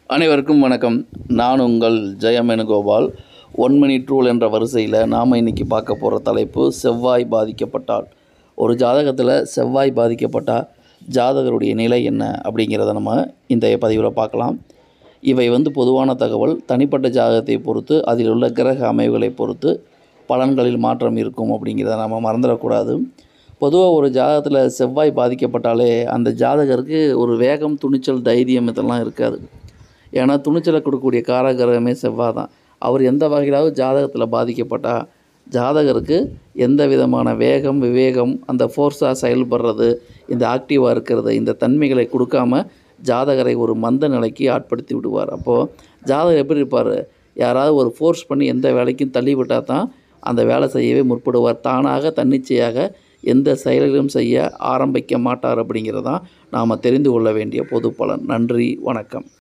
அனைவருக்கும் வணக்கம். நான் உங்கள் ஜெயமேனுகோபால். 1 மினிட் ரூல் என்ற வரிசையில் நாம் இன்றைக்கி பார்க்க போகிற தலைப்பு செவ்வாய் பாதிக்கப்பட்டால். ஒரு ஜாதகத்தில் செவ்வாய் பாதிக்கப்பட்டால் ஜாதகருடைய நிலை என்ன அப்படிங்கிறத நம்ம இந்த பதிவில் பார்க்கலாம். இவை பொதுவான தகவல். தனிப்பட்ட ஜாதகத்தை பொறுத்து அதில் உள்ள கிரக அமைவுகளை பொறுத்து பலன்களில் மாற்றம் இருக்கும் அப்படிங்கிறத நம்ம மறந்துடக்கூடாது. பொதுவாக ஒரு ஜாதகத்தில் செவ்வாய் பாதிக்கப்பட்டாலே அந்த ஜாதகருக்கு ஒரு வேகம், துணிச்சல், தைரியம் இதெல்லாம் இருக்காது. ஏன்னா துணிச்சலை கொடுக்கக்கூடிய காரகிரகமே செவ்வாய் தான். அவர் எந்த வகையிலாவது ஜாதகத்தில் பாதிக்கப்பட்டால் ஜாதகருக்கு எந்த விதமான வேகம், விவேகம், அந்த ஃபோர்ஸாக செயல்படுறது, இந்த ஆக்டிவாக இருக்கிறது, இந்த தன்மைகளை கொடுக்காம ஜாதகரை ஒரு மந்த நிலைக்கு ஆட்படுத்தி விடுவார். அப்போது ஜாதகர் எப்படி இருப்பார்? யாராவது ஒரு ஃபோர்ஸ் பண்ணி எந்த வேலைக்கும் தள்ளி விட்டால் தான் அந்த வேலை செய்யவே முற்படுவார். தானாக தன்னிச்சையாக எந்த செயல்களும் செய்ய ஆரம்பிக்க மாட்டார். அப்படிங்கிறதான் நாம் தெரிந்து கொள்ள வேண்டிய பொது பலன். நன்றி, வணக்கம்.